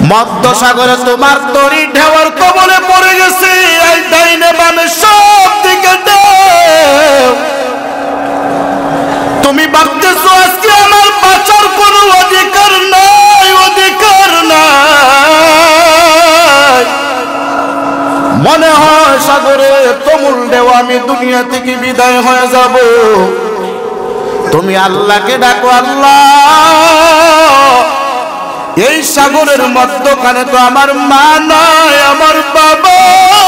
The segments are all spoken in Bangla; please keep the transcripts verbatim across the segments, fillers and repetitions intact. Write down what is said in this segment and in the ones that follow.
মধ্য সাগরে তোমার তরি ঢেউর কবলে পড়ে গেছে, এই ডাইনে বামে সব দিকে ঢেউ। তুমি ভাবতেছো আজকে আমার বাঁচার কোনো অধিকার নাই, অধিকার নাই। মনে হয় সাগরে তুমুল ঢেউ, আমি দুনিয়া থেকে বিদায় হয়ে যাব। তুমি আল্লাহকে ডাকো, আল্লাহ এই সাগরের মধ্যখানে তো আমার মা নাই, আমার বাবা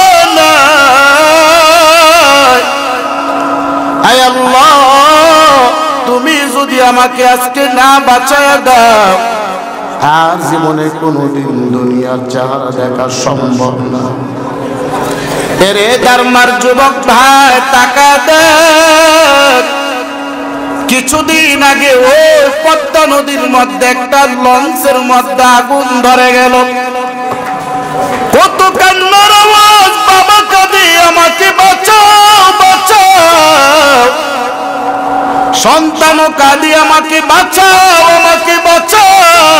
নাই। আয় আল্লাহ, তুমি যদি আমাকে আজকে না বাঁচায় দাও, আর জীবনে কোনোদিন দুনিয়ার চেহারা দেখা সম্ভব না। এরে ধর্মার যুবক ভাই, টাকা দেখ। কিছুদিন আগে ওই পদ্মা নদীর মধ্যে একটা লঞ্চের মধ্যে আগুন ধরে গেল। কত কান্নার আওয়াজ, বাবা কাঁদে, আমাকে বাঁচাও বাঁচাও। সন্তানও কাঁদে, আমাকে বাঁচাও আমাকে বাঁচাও।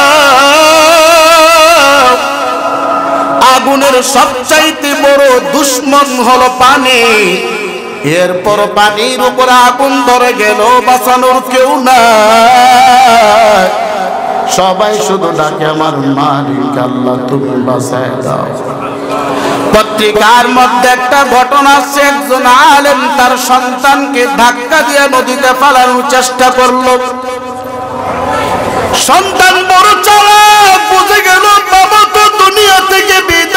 আগুনের সবচাইতে বড় দুশ্মন হলো পানি। এরপর পানির উপর আগুন ধরে গেল, বাঁচানোর কেউ নাই। সবাই শুধু ডাকে আমার মালিক, আল্লাহ তুমি বাঁচায় দাও। পত্রিকার মধ্যে একটা ঘটনা আছে, একজন আলেম তার সন্তানকে ধাক্কা দিয়ে নদীতে ফেলানোর চেষ্টা করলো। সন্তান বড় চালাক, বুঝে গেল বাবা তো দুনিয়া থেকে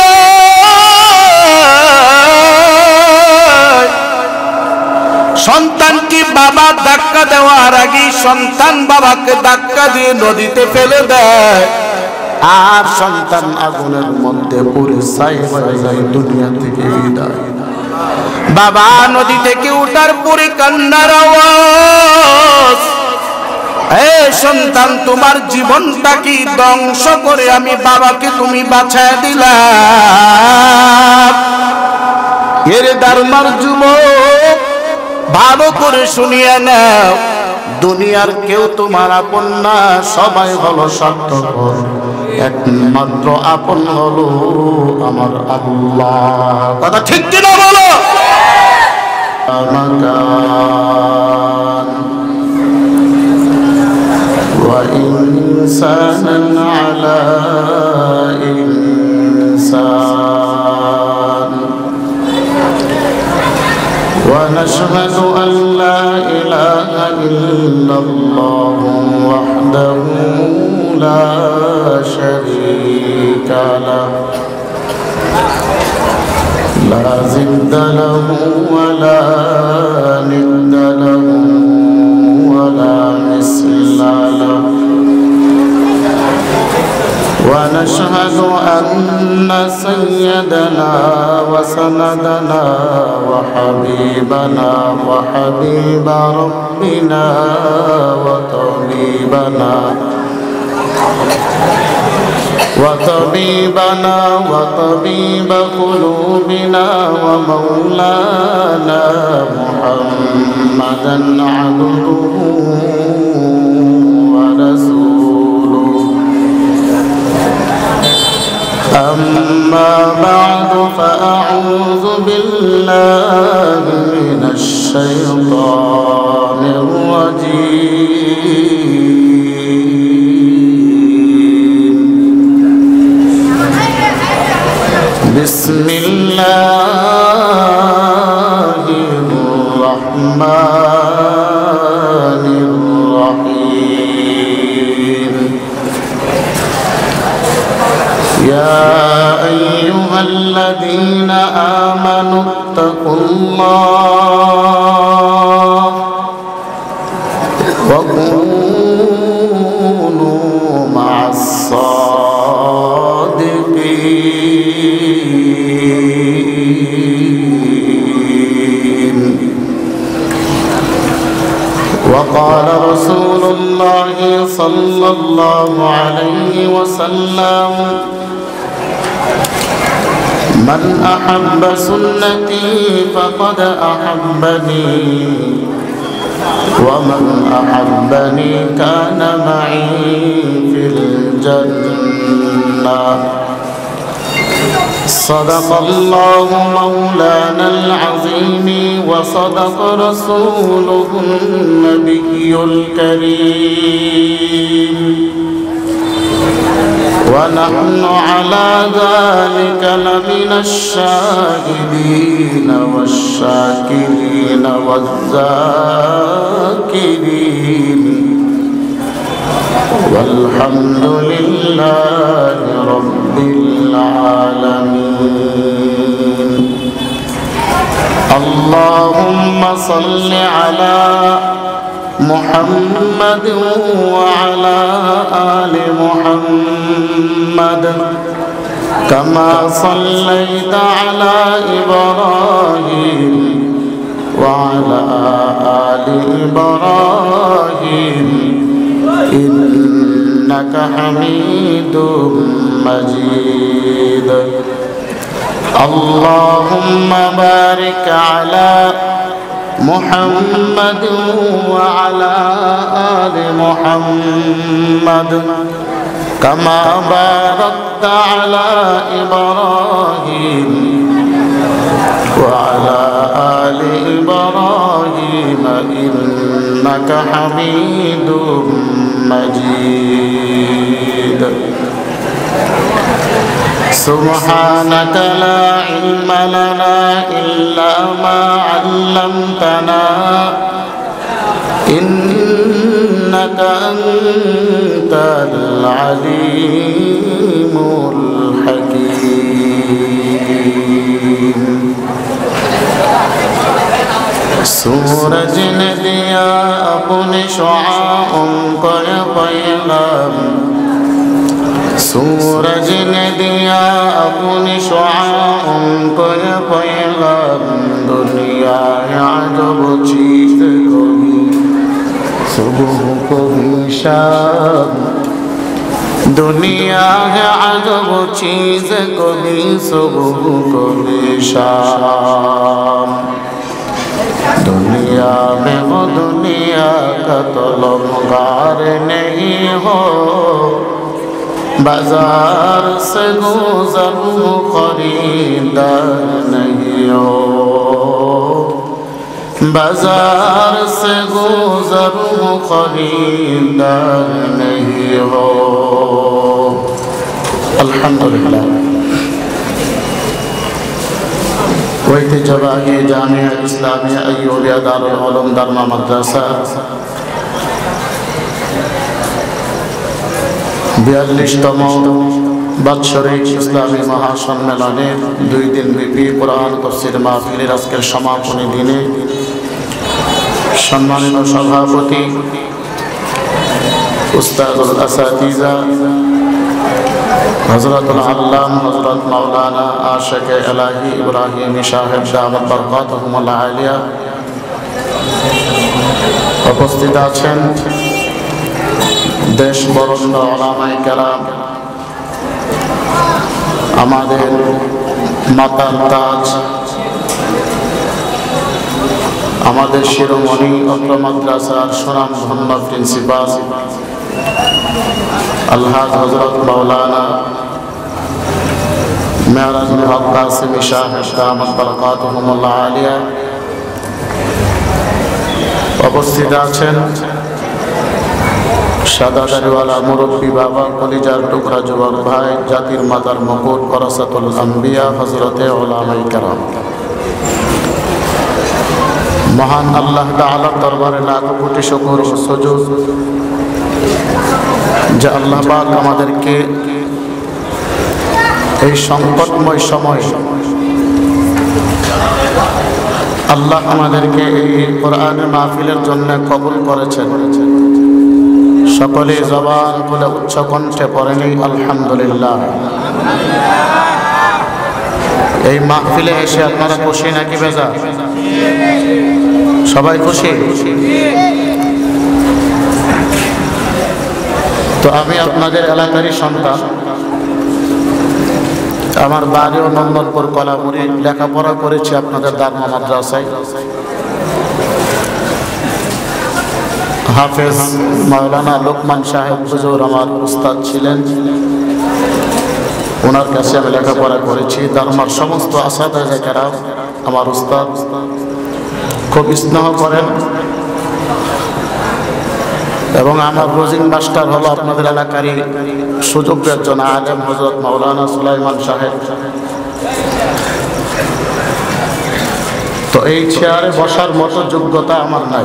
বিদায়। সন্তান কি বাবা ধাক্কা দেওয়ার আগে সন্তান বাবাকে ধাক্কা দিয়ে নদীতে ফেলে দেয়, আর সন্তান আগুনের মধ্যে পুরে ছাই হয়ে যায়, দুনিয়া থেকে বিদায়। বাবা নদী থেকে উঠার পরে কান্নার আওয়াজ। হে সন্তান, তোমার জীবনটা কি ধ্বংস করে আমি বাবাকে তুমি বাঁচায় দিলাম। এর ধর্মার যুবক, ভালো করে শুনিয়ে নাও, দুনিয়ার কেউ তোমার আপন না, সবাই হলো স্বার্থপর। একমাত্র আপন হলো আমার আল্লাহ। কথা ঠিক কিনা বলো? وإنسانا على إنسان ونشهد أن لا إله إلا الله وحده لا شريك له لا ضد له ولا ند له ولا مثل له ونشهد أن سيدنا وسندنا وحبيبنا وحبيب ربنا وطبيبنا وطبيبنا وطبيب قلوبنا ومولانا محمدا عبده ورسوله. أما بعد فأعوذ بالله من الشيطان الرجيم. بسم الله الرحمن الرحيم. يا أيها الذين آمنوا اتقوا الله وكونوا مع الصادقين. وقال رسول الله صلى الله عليه وسلم: من أحب سنتي فقد أحبني ومن أحبني كان معي في الجنة صدق الله مولانا العظيم وصدق رسوله النبي الكريم ونحن على ذلك لمن الشاهدين والشاكرين والذاكرين والحمد لله رب العالمين. اللهم صل على محمد وعلى آل محمد كما صليت على إبراهيم وعلى آل إبراهيم إنك حميد مجيد. اللهم بارك على محمد وعلى آل محمد كما باركت على إبراهيم وعلى آل إبراهيم إنك حميد مجيد. سبحانك لا علم لنا إلا ما علمتنا إنك أنت العليم الحكيم. सूरज ने दिया अपने शुआओं को पैगाम सूरज ने दिया अपने शुआओं को पैगाम दुनिया अजब चीज कभी सुबह कभी शाम दुनिया है अजब चीज कभी सुबह कभी शाम दुनिया में वो दुनिया का तलबगार नहीं हो बाजार से गुजर खरीदार नहीं हो बाजार से गुजर खरीदार नहीं हो। अल्हम्दुलिल्लाह ঐতিহ্যবাহী জামিয়া ইসলামিয়া আইয়ুবিয়া দারুল উলুম দারমা মাদ্রাসা বিয়াল্লিশতম বাৎসরিক ইসলামী মহাসম্মেলনের দুই দিন ব্যাপী কোরআন তাফসীর মাহফিলের আজকের সমাপনী দিনে সম্মানিত সভাপতি উস্তাদুল আসাতিজা হযরতুল আল্লাম হযরত মাওলানা আশিক ইলাহি ইব্রাহিম সাহেব দামাত বরকাতুহুল আলিয়া উপস্থিত আছেন দেশ বরণ্য উলামায়ে কেরাম আমাদের মাতার তাজ আমাদের শিরোমণি অত্র মাদ্রাসার সুনামধন্য প্রিন্সিপাল আলহাজ হযরত মাওলানা মেরাজুল হক কাসিম সাহেব দামাত বরকাতুহুল আলিয়া উপস্থিত আছেন সাদা দাড়িওয়ালা মুরব্বী বাবা কলিজার টুকরা যুবক ভাই জাতির মাতার মুকুট ওয়ারাসাতুল আম্বিয়া হযরতে উলামায়ে কেরাম মহান আল্লাহ তাআলার দরবারে লাখ কোটি শুকর ও সুজুদ যে আল্লাহ পাক আমাদেরকে এই সংকটময় সময় আল্লাহ আমাদেরকে এই কোরআনের মাহফিলের জন্য কবুল করেছেন। সকলে জবান খুলে উচ্চ কণ্ঠে পড়েন আলহামদুলিল্লাহ। এই মাহফিলে এসে আপনারা খুশি নাকি বেজার? সবাই খুশি? তো আমি আপনাদের এলাকারই সন্তান, আমার বাড়িও নন্দনপুর কলামুড়ি, লেখাপড়া করেছি আপনাদের দারমা মাদ্রাসায়। হাফেজ মাওলানা লোকমান সাহেব হুজুর আমার উস্তাদ ছিলেন। ওনার কাছে আমি লেখাপড়া করেছি। ধর্মের সমস্ত আসাদায়ে কেরাম আমার উস্তাদ, খুব স্নেহ করেন। এবং আমার রোজিং মাস্টার হলো আপনাদের এলাকারই সুযোগ্য একজন আলেম হযরত মাওলানা সুলাইমান সাহেব। তো এই চেয়ারে বসার মতো যোগ্যতা আমার নাই।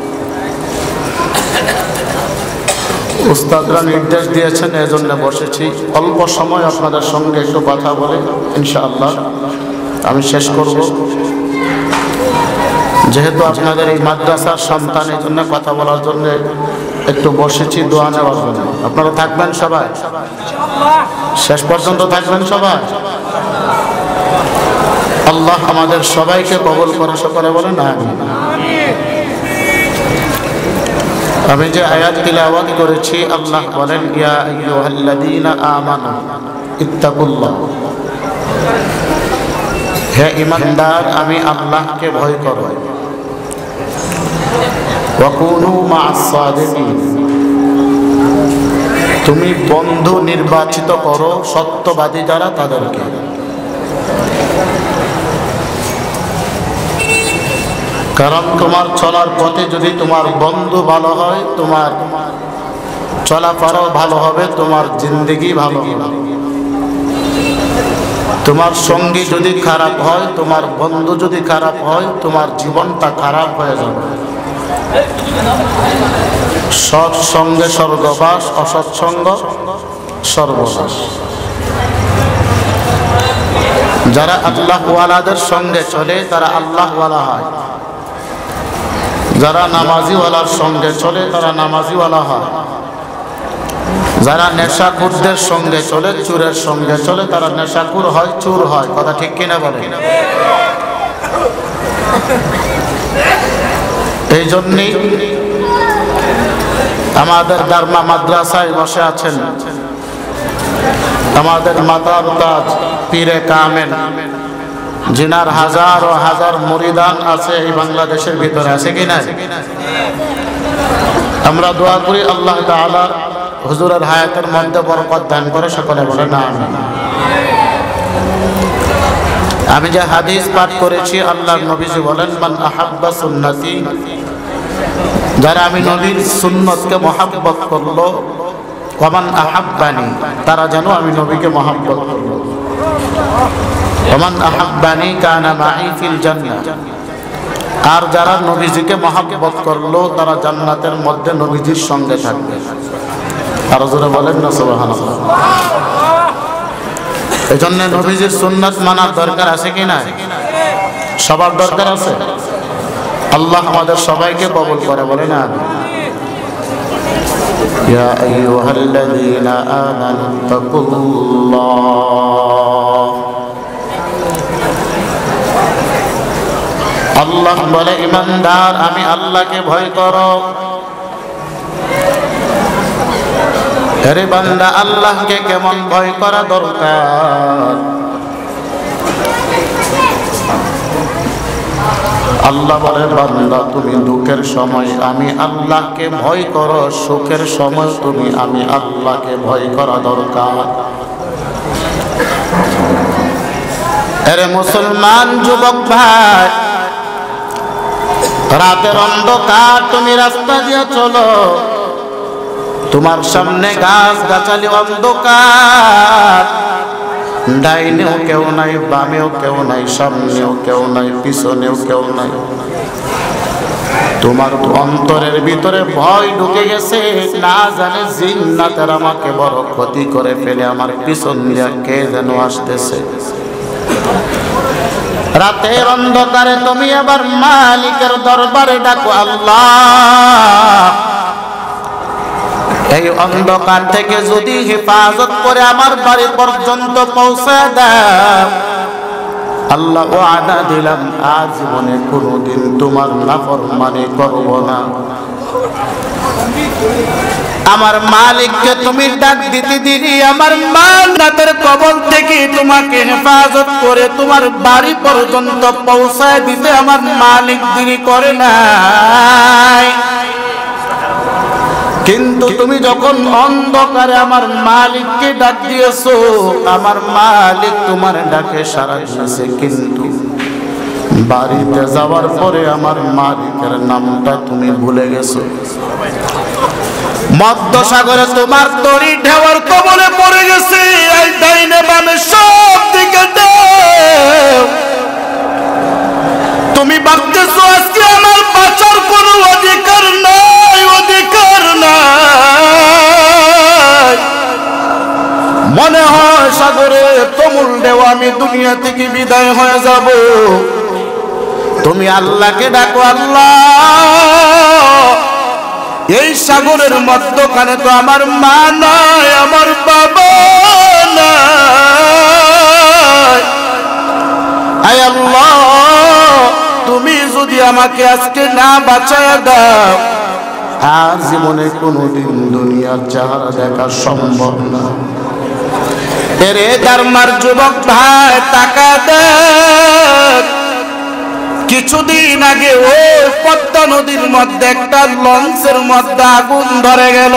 উস্তাদরা নির্দেশ দিয়েছেন, এজন্য বসেছি। অল্প সময় আপনাদের সঙ্গে একটু কথা বলে ইনশাআল্লাহ আমি শেষ করব। যেহেতু আপনাদের এই মাদ্রাসার সন্তান, এই জন্য কথা বলার জন্য একটু বসেছি দোয়া নেওয়ার জন্য। আপনারা থাকবেন সবাই, শেষ পর্যন্ত থাকবেন সবাই। আল্লাহ আমাদের সবাইকে কবুল করে সকলে বলেন আমিন। আমি যে আয়াত তিলাওয়াত করেছি, আল্লাহ বলেন ইয়া আইয়ুহাল্লাযীনা আমানু ইত্তাকুল্লাহ, হে ঈমানদার আমি আল্লাহকে ভয় করো। ওয়া কুনু মা'আস সাদিকিন, তুমি বন্ধু নির্বাচিত করো সত্যবাদী যারা তাদেরকে। কারণ তোমার চলার পথে যদি তোমার বন্ধু ভালো হয়, তোমার চলাফেরাও ভালো হবে, তোমার জিন্দেগি ভালো হবে। তোমার সঙ্গী যদি খারাপ হয়, তোমার বন্ধু যদি খারাপ হয়, তোমার জীবনটা খারাপ হয়ে যাবে। সৎসঙ্গে স্বর্গবাস, অসৎসঙ্গ সর্বনাশ। যারা আল্লাহ ওয়ালাদের সঙ্গে চলে তারা আল্লাহ ওয়ালা হয়, যারা নামাজি ওয়ালার সঙ্গে চলে তারা নামাজি ওয়ালা হয়, যারা নেশাখোরদের সঙ্গে চলে, চোরের সঙ্গে চলে তারা নেশাখোর হয়, চোর হয়। কথা ঠিক কিনা বলে? এই জন্যই আমাদের দারমা মাদ্রাসায় বসে আছেন আমাদের মাতার তাজ পীরে কামেল, জিনার হাজার ও হাজার মুরিদান আছে এই বাংলাদেশের ভিতরে, আছে কি না? আমরা দোয়া করি আল্লাহ তাআলা হুজুরের হায়াতের মধ্যে বরকত দান করে, সকলে বলেন আমিন। আমি যে হাদিস পাঠ করেছি, আল্লাহর নবীজি বলেন মান আহাব্বা সুন্নতি, যারা আমি নবীর সুন্নতকে মহব্বত করলো, ওয়া মান আহাব্বানি, তারা যেন আমি নবীকে মহব্বত করলো, ওয়া মান আহাব্বানি কানা মাই ফিল জান্নাহ, আর যারা নবীজিকে মহব্বত করলো তারা জান্নাতের মধ্যে নবীজির সঙ্গে থাকবে। আর জোরে বলেন না সুবহানাল্লাহ। এই জন্য নবীজির সুন্নাত মানার দরকার আছে কি না? সবার দরকার আছে। আল্লাহ আমাদের সবাইকে কবুল করে, বলেন আমিন। ইয়া আইয়ুহাল্লাযীনা আমানু তাকুল্লাহ, আল্লাহ বলে ঈমানদার আমি আল্লাহকে ভয় করো। আরে বান্দা, আল্লাহকে কেমন ভয় করা দরকার? আল্লাহ বলে বান্দা তুমি দুঃখের সময় আমি আল্লাহকে ভয় করো, সুখের সময় তুমি আমি আল্লাহকে ভয় করা দরকার। আরে মুসলমান যুবক ভাই, রাতের অন্ধকার তুমি রাস্তা দিয়ে চলো, তোমার সামনে গাছ গাছালি অন্ধকার, ডাইনেও কেউ নাই, বামেও কেউ নাই, সামনেও কেউ নাই, পিছনেও কেউ নাই। তোমার অন্তরের ভিতরে ভয় ঢুকে গেছে, না জানে জিন্নাতের আমাকে বড় ক্ষতি করে ফেলে আমার পিছন দিয়ে কে যেন আসতেছে। রাতের অন্ধকারে তুমি আবার মালিকের দরবারে ডাকো আল্লাহ, এই অন্ধকার থেকে যদি হেফাজত করে আমার বাড়ি পর্যন্ত পৌঁছে দাও, আল্লাহ ওয়াদা দিলাম আজীবনে কোনোদিন তোমার নাফরমানি করব না। আমার মালিককে তুমি ডাক দিতে দিলি, আমার মান্নাতের কবল থেকে তোমাকে হেফাজত করে তোমার বাড়ি পর্যন্ত পৌঁছায় দিতে আমার মালিক দেরি করে নাই। কিন্তু তুমি যখন অন্ধকারে আমার মালিককে ডাক দিয়েছো, আমার মালিক তোমার ডাকে সাড়া দিয়েছে, কিন্তু বাড়িতে যাওয়ার পরে আমার মালিকের নামটা তুমি ভুলে গেছো। মধ্য সাগরে তোমার তরি ঢেউর কবলে পড়ে গেছে, এই ডাইনে বামে সব দিকে ঢেউ। তুমি ভাবতেছো আজকে আমার বাঁচার কোনো অধিকার নাই, অধিকার নাই। মনে হয় সাগরে তুমুল ঢেউ, আমি দুনিয়া থেকে বিদায় হয়ে যাব। তুমি আল্লাহকে ডাকো, আল্লাহ এই সাগরের মধ্যখানে তো আমার মা নাই, আমার বাবা নাই। আয় আল্লাহ, তুমি যদি আমাকে আজকে না বাঁচায় দাও, আর জীবনে কোনোদিন দুনিয়ার চেহারা দেখা সম্ভব না। এরে ধর্মার যুবক ভাই, টাকা দেখ। কিছুদিন আগে ওই পদ্মা নদীর মধ্যে একটা লঞ্চের মধ্যে আগুন ধরে গেল।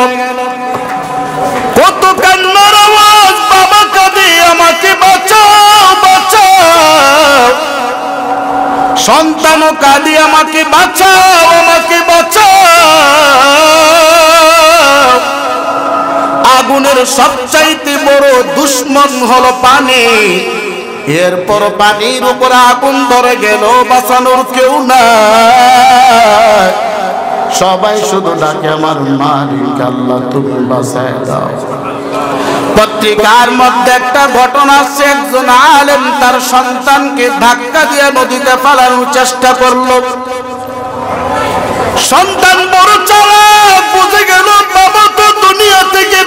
কত কান্নার আওয়াজ, বাবা কাঁদে, আমাকে বাঁচাও বাঁচাও। সন্তানও কাঁদে, আমাকে বাঁচাও আমাকে বাঁচাও। আগুনের সবচাইতে বড় দুশ্মন হলো পানি। এরপর পানির উপর আগুন ধরে গেল, বাঁচানোর কেউ নাই। সবাই শুধু ডাকে আমার মালিক, আল্লাহ তুমি বাঁচায় দাও। পত্রিকার মধ্যে একটা ঘটনা আছে, একজন আলেম তার সন্তানকে ধাক্কা দিয়ে নদীতে ফেলানোর চেষ্টা করলো। সন্তান বড় চালাক, বুঝে গেল বাবা তো দুনিয়া থেকে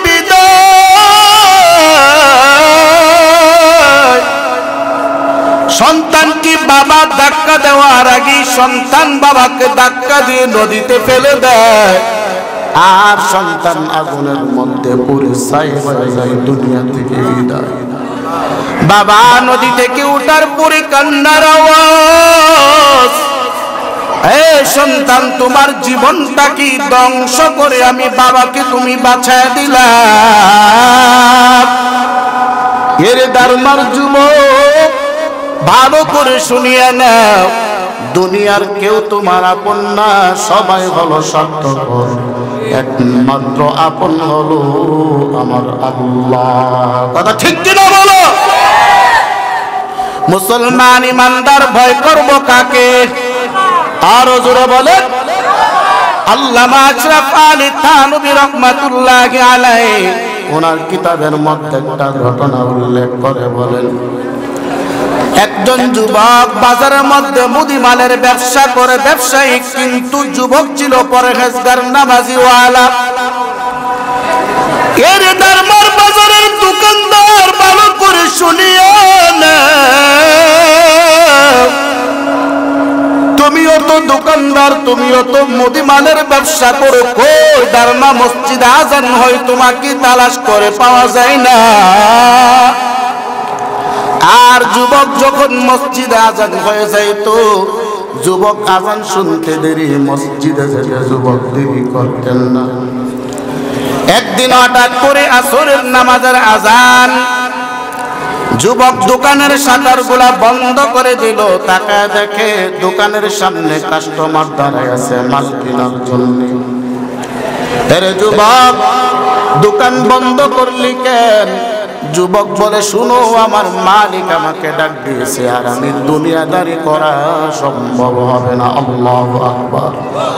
বিদায়। সন্তান কি বাবা ধাক্কা দেওয়ার আগে সন্তান বাবাকে ধাক্কা দিয়ে নদীতে ফেলে দেয়, আর সন্তান আগুনের মধ্যে পুরে ছাই হয়ে যায়, দুনিয়া থেকে বিদায়। বাবা নদী থেকে উঠার পরে কান্নার আওয়াজ। হে সন্তান, তোমার জীবনটা কি ধ্বংস করে আমি বাবাকে তুমি বাঁচায় দিলাম। এর ধর্মার যুবক, ভালো করে শুনিয়ে নাও, দুনিয়ার কেউ তোমার আপন না, সবাই হলো স্বার্থপর। একমাত্র আপন হলো আমার আল্লাহ। কথা ঠিক কিনা বলো? মুসলমান ইমানদার ভয় করবো কাকে? আরো জোরে বলে। আল্লামা আশরাফ আলী থানভী রাহমাতুল্লাহি আলাইহি ওনার কিতাবের মধ্যে একটা ঘটনা উল্লেখ করে বলেন, একজন যুবক বাজারের মধ্যে মুদিমালের ব্যবসা করে, ব্যবসায়ী কিন্তু যুবক ছিল পরহেজগার, নামাজি ওয়ালা। এর ধর্মার বাজারের দোকানদার, ভালো করে শুনিও না, তুমিও তো দোকানদার, তুমিও তো মুদিমালের ব্যবসা করো, কই ধর্মা মসজিদে আজান হয় তোমাকে তালাশ করে পাওয়া যায় না। আর যুবক যখন মসজিদে আজান হয়ে যায়, তো যুবক আজান শুনতে দেরি, মসজিদে যেতে যুবক দেরি করতেন না। একদিন হঠাৎ করে আসরের নামাজের আজান, যুবক দোকানের শাটার গুলা বন্ধ করে দিল। তাকায় দেখে দোকানের সামনে কাস্টমার দাঁড়ায় আছে মাল কেনার জন্য। আরে যুবক, দোকান বন্ধ করলি কেন? যুবক বলে, শুনো, আমার মালিক আমাকে ডাক দিয়েছে, আর আমি দুনিয়াদারি করা সম্ভব হবে না। আল্লাহু আকবার।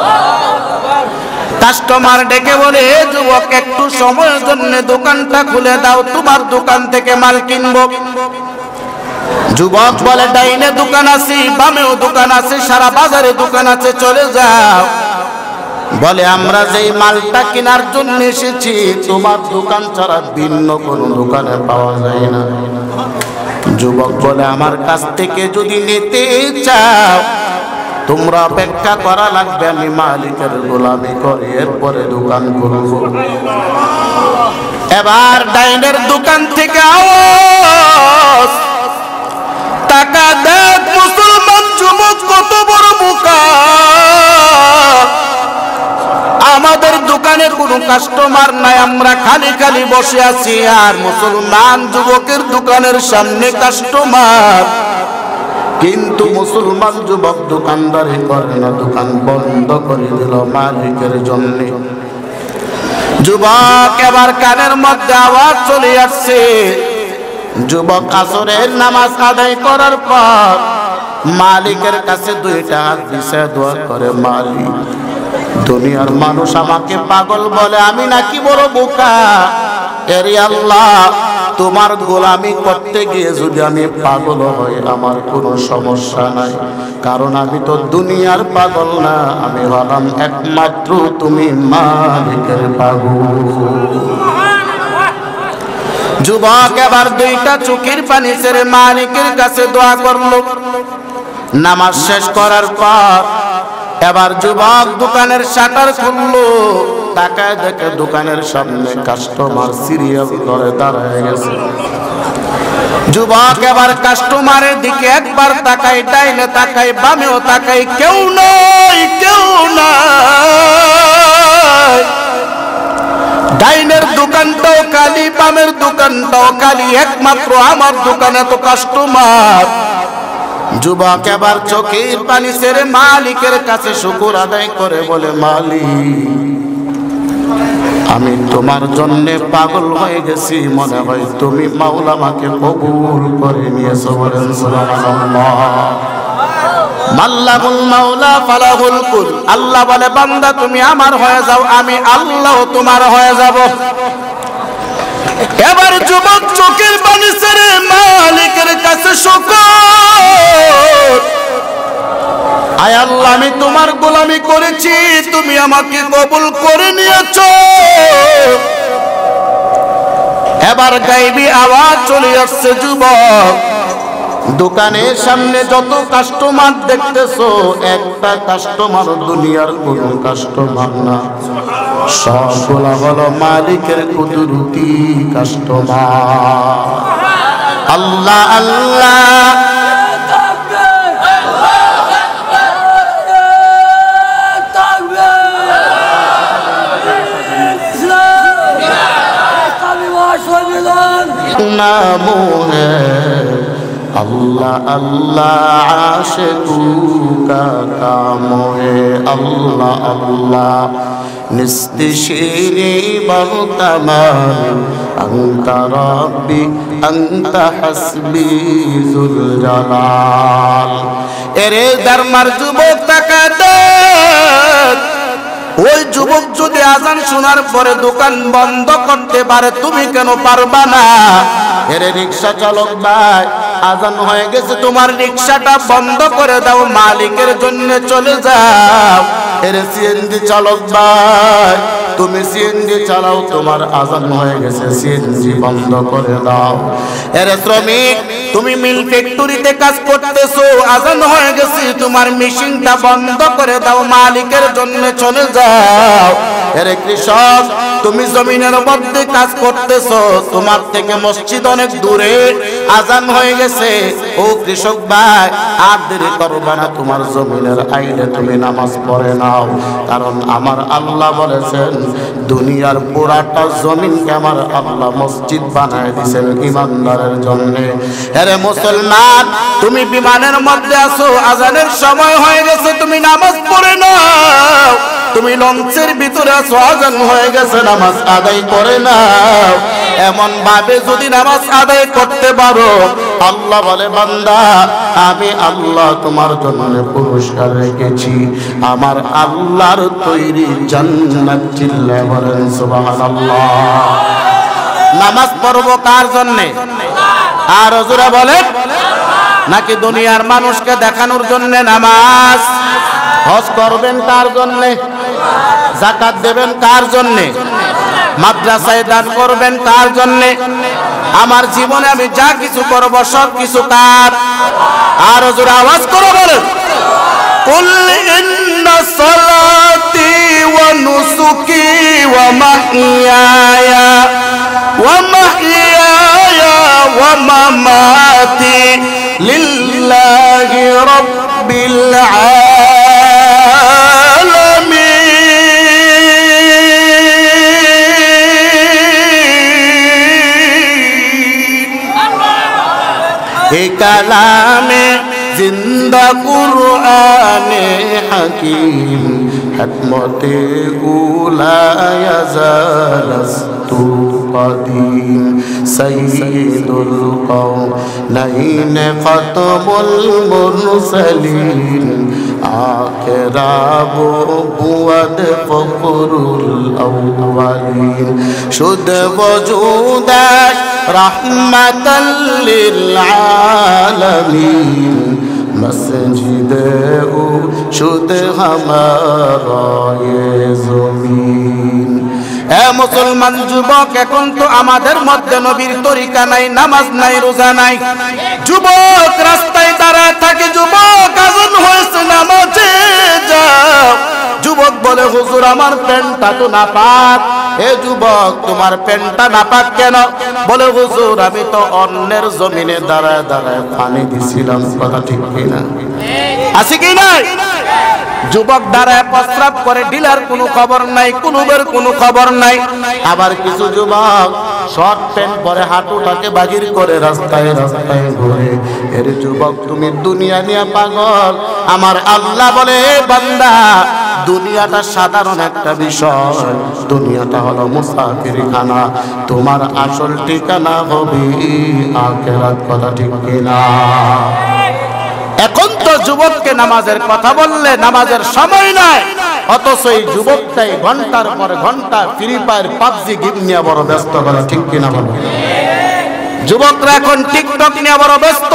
কাস্টমার ডেকে বলে, হে যুবক, একটু সময়ের জন্য দোকানটা খুলে দাও, তোমার দোকান থেকে মাল কিনবো। যুবক বলে, ডাইনে দোকান আছে, বামেও দোকান আছে, সারা বাজারে দোকান আছে, চলে যাও। বলে, আমরা যেই মালটা কেনার জন্য এসেছি তোমার দোকান ছাড়া ভিন্ন কোনো দোকানে পাওয়া যায় না। যুবক বলে, আমার কাছ থেকে যদি নিতে চাও তোমরা অপেক্ষা করা লাগবে, আমি মালিকের গোলামি করে এরপরে দোকান করব। এবার ডাইনের দোকান থেকে আওয়াজ, টাকা দেখ। মুসলমান যুবক কত বড় বোকা, আমাদের দোকানে কোনো কাজ আমরা খালি খালি বসে আছি, আর মুসলমান যুবকের দোকানের সামনে কাস্টমার। কিন্তু মুসলমান যুবক দোকানদারি করে না, দোকান বন্ধ করে দিল মালিকের জন্য। যুবক এবার কানের মধ্যে আওয়াজ চলে আসছে। যুবক আসরের নামাজ আদায় করার পর মালিকের কাছে দুইটা হাত দিছে, দোয়া করে, মালিক দুনিয়ার মানুষ আমাকে পাগল বলে, আমি নাকি বড় বোকা। এরে আল্লাহ, তোমার গোলামি করতে গিয়ে যদি আমি পাগল হই আমার কোনো সমস্যা নাই, কারণ আমি তো দুনিয়ার পাগল না, আমি হলাম একমাত্র তুমি মালিকের পাগল। যুবক এবার দুইটা চোখের পানি ছেড়ে মালিকের কাছে দোয়া করলো। নামাজ শেষ করার পর এবার যুবক দোকানের শাটার খুললো, তাকায় দেখে দোকানের সামনে কাস্টমার সিরিয়াল ধরে দাঁড়ায় গেছে। যুবক এবার কাস্টমারের দিকে একবার তাকাই, ডাইনে তাকাই, বামেও তাকাই, কেউ নাই, কেউ নাই। ডাইনের দোকানটাও খালি, বামের দোকানটাও খালি, একমাত্র আমার দোকানে তো কাস্টমার। যুবক এবার চোখের পানি ছেড়ে মালিকের কাছে শুকর আদায় করে বলে, মালিক আমি তোমার জন্য পাগল হয়ে গেছি, মনে হয় তুমি মাওলা আমাকে কবুল করে নিয়েছো। বলেন সুবহানাল্লাহ। মাল্লাহুল মাওলা ফালাহুল কুল। আল্লাহ বলে, বান্দা তুমি আমার হয়ে যাও, আমি আল্লাহ তোমার হয়ে যাব। এবার যুবক চোখের পানি ছেড়ে মালিকের কাছে শুকর, আয় আল্লাহ আমি তোমার গোলামি করেছি, তুমি আমাকে কবুল করে নিয়েছো। এবার গায়বী আওয়াজ চলে আসছে, যুবক দোকানের সামনে যত কাস্টমার দেখতেছো, একটা কাস্টমার দুনিয়ার কোন কাস্টমার না, সবগুলা হলো মালিকের কুদরতি কাস্টমার। আল্লাহ আল্লাহ नामो है अल्लाह अल्लाह आशिकू का काम है अल्लाह अल्लाह निस्तिशीरी बरतमान अंत रब्बी अंत हस्बी जुल जलाल। एरे दरमार जुबक ताकाते ওই যুবক যদি আজান শোনার পরে দোকান বন্ধ করতে পারে, তুমি কেন পারবা না? এর রিকশা চালক ভাই, আজান হয়ে গেছে, তোমার রিকশাটা বন্ধ করে দাও, মালিকের জন্য চলে যাও। এর সিএনজি চালক ভাই, তুমি সিএনজি চালাও, তোমার আজান হয়ে গেছে, সিএনজি বন্ধ করে দাও। এর শ্রমিক, তুমি মিল ফ্যাক্টরিতে কাজ করতেছো, আজান হয়ে গেছে, তোমার মেশিনটা বন্ধ করে দাও, মালিকের জন্য চলে যাও। এর কৃষক, তুমি জমিনের মধ্যে কাজ করতেছো, তোমার থেকে মসজিদ অনেক দূরে, আজান হয়ে গেছে, ও কৃষক ভাই আর দেরি করবা না, তোমার জমিনের আইলে তুমি নামাজ পড়ে নাও, কারণ আমার আল্লাহ বলেছেন দুনিয়ার পুরাটা জমিনকে আমার আল্লাহ মসজিদ বানায় দিয়েছেন ইমানদারের জন্য। আরে মুসলমান, তুমি বিমানের মধ্যে আছো, আজানের সময় হয়ে গেছে, তুমি নামাজ পড়ে নাও। তুমি লঞ্চের ভিতরে আছো, আজান হয়ে গেছে, নামাজ আদায় করে নাও। এমন ভাবে যদি নামাজ আদায় করতে পারো, আল্লাহ বলে, বান্দা আমি আল্লাহ তোমার জন্য পুরস্কার রেখেছি, আমার আল্লাহর তৈরি জান্নাত। চিল্লায় বলেন সুবহানাল্লাহ। নামাজ পড়বো কার জন্যে? আর হুজুরা বলেন, নাকি দুনিয়ার মানুষকে দেখানোর জন্য নামাজ? হজ করবেন কার জন্যে? যাকাত দেবেন কার জন্যে? মাদ্রাসায় দান করবেন কার জন্যে? আমার জীবনে আমি যা কিছু করব সব কিছু কার? আর হুজুর আওয়াজ করে বলেন, কুল ইন্না সালাতি ওয়া নুসুকি ওয়া মাহইয়ায়া ওয়া মাহইয়ায়া ওয়া মামাতি লিল্লাহি রাব্বিল আলামিন। এ কালামে জিন্দা কুরআনে হাকিম হিকমতে উলায়া জালাস্তু কদিম সাইয়্যিদুল কওনাইন খাতমুল মুরসালিন আখরাবু বুয়াদ ফখরুল আউয়ালিন শুদ ওজুদাক রাহমাতাল লিল আলামিন মসজিদ ও শুদ হামারা ये জমিন। এ মুসলমান যুবক, এখন তো আমাদের মধ্যে নবীর তরিকা নাই, নামাজ নাই, রোজা নাই। যুবক রাস্তায় দাঁড়ায় থাকে, যুবক আজান হয়েছে নামাজে যাও। যুবক বলে হুজুর আমার প্যান্টটা তো নাপাক। হে যুবক তোমার প্যান্টটা নাপাক কেন? বলে হুজুর আমি তো অন্যের জমিনে দাঁড়ায় দাঁড়ায় পানি দিছিলাম। কথা ঠিক কিনা? আছে কি নাই? যুবক দাঁড়ায় প্রস্রাব করে, ডিলার কোনো খবর নাই, কুলুবের কোনো খবর নাই। আবার কিছু যুবক শর্ট প্যান্ট পরে হাঁটুটাকে বাগির করে রাস্তায় রাস্তায় ঘুরে। এর যুবক তুমি দুনিয়া নিয়ে পাগল। আমার আল্লাহ বলে বান্দা দুনিয়াটা সাধারণ একটা বিষয়, দুনিয়াটা হলো মুসাফিরখানা, তোমার আসল ঠিকানা হবে আখিরাত। কথা ঠিক কিনা? এখন তো যুবককে নামাজের কথা বললে নামাজের সময় নাই, অথচ এই যুবকটাই ঘন্টার পর ঘন্টা ফ্রি ফায়ার পাবজি গেম নিয়ে বড় ব্যস্ত। কথা ঠিক কিনা বলো? যুবকরা এখন টিকটক নিয়ে বড় ব্যস্ত,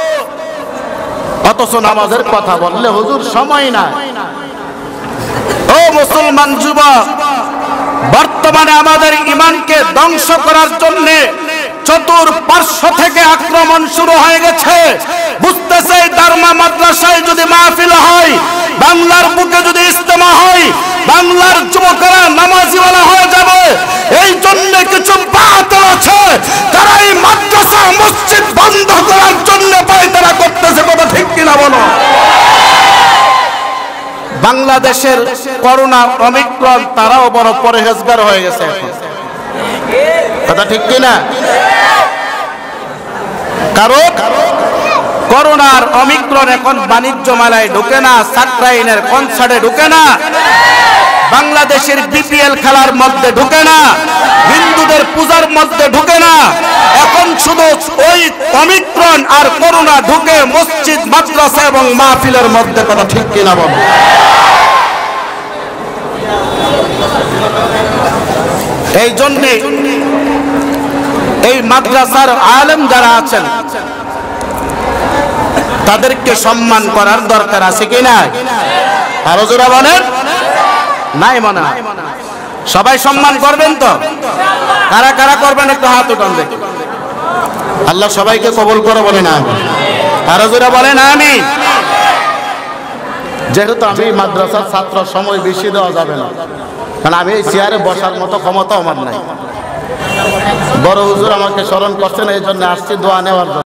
অথচ নামাজের কথা বললে হুজুর সময় নাই। ও মুসলমান যুবক, বর্তমানে আমাদের ঈমানকে ধ্বংস করার জন্য চতুর্পার্শ্ব থেকে আক্রমণ শুরু হয়ে গেছে। বুঝতেছে দারমা মাদ্রাসায় যদি মাহফিল হয়, বাংলার বুকে যদি ইজতেমা হয়, বাংলার যুবকরা নামাজিওয়ালা হয়ে যাবে। এই জন্য কিছু বাতিল আছে, তারা এই মাদ্রাসা মসজিদ বন্ধ করার জন্য পায়তারা করতেছে। কথা ঠিক কিনা বলো? বাংলাদেশের করোনা ওমিক্রন তারাও বড় পরহেজগার হয়ে গেছে এখন। কথা ঠিক কিনা? কারণ করোনার ওমিক্রন এখন বাণিজ্য মেলায় ঢুকে না, সাকরাইনের কনসার্টে ঢুকে না, বাংলাদেশের বিপিএল খেলার মধ্যে ঢুকে না, হিন্দুদের পূজার মধ্যে ঢুকে না। এখন শুধু ওই ওমিক্রন আর করোনা ঢুকে মসজিদ, মাদ্রাসা এবং মাহফিলের মধ্যে। কথা ঠিক কিনা বলো? এই জন্যে এই মাদ্রাসার আলেম যারা আছেন তাদেরকে সম্মান করার দরকার আছে কি না? আরো জোরে বলেন। নাই মনে হয় সবাই সম্মান করবেন তো? কারা কারা করবেন একটু হাত উঠান দেখি। আল্লাহ সবাইকে কবুল করে বলেন আমিন। আরো জোরে বলেন আমিন। যেহেতু আমি মাদ্রাসার ছাত্র, সময় বেশি দেওয়া যাবে না, কারণ আমি এই চেয়ারে বসার মতো ক্ষমতা আমার নাই। বড় হুজুর আমাকে স্মরণ করছেন, এই জন্য আসছি দোয়া নেওয়ার জন্য।